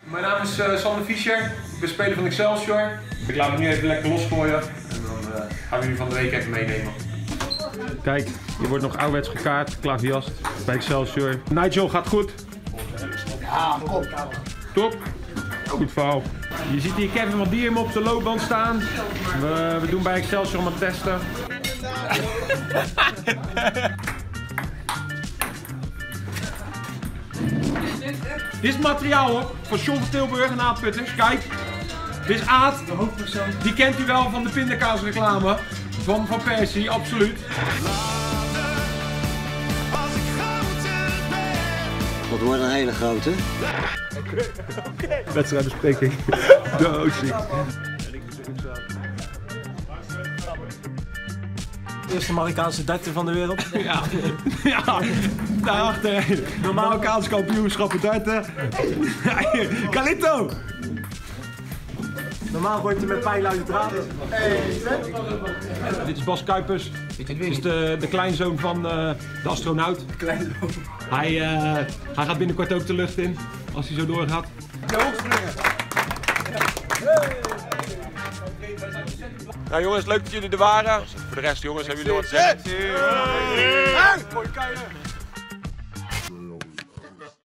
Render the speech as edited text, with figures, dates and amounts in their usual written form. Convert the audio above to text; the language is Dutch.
Mijn naam is Sander Fischer, ik ben speler van Excelsior. Ik laat me nu even lekker losgooien en dan gaan we jullie van de week even meenemen. Kijk, je wordt nog ouderwets gekaart, klaviast bij Excelsior. Nigel, gaat goed? Ja, kom. Top. Goed verhaal. Je ziet hier Kevin van Diem op de loopband staan. We doen bij Excelsior om het testen. Dit is materiaal hoor, van John van Tilburg en Aad Putters. Kijk, dit is Aad. De hoofdpersoon. Die kent u wel van de pindakaasreclame. Van Persie, absoluut. Dat wordt een hele grote. Oké. Wedstrijdbespreking. Doodziek. Eerste Marokkaanse darter van de wereld. Ja, ja. Daarachter. Marokkaanse kampioenschappen darten. Calito! Normaal gooit hij met pijlen uit de draden. Dit is Bas Kuipers. Dit is de kleinzoon van de astronaut. Hij gaat binnenkort ook de lucht in, als hij zo doorgaat. Nou jongens, leuk dat jullie er waren. Voor de rest jongens, hebben jullie nog wat te zeggen?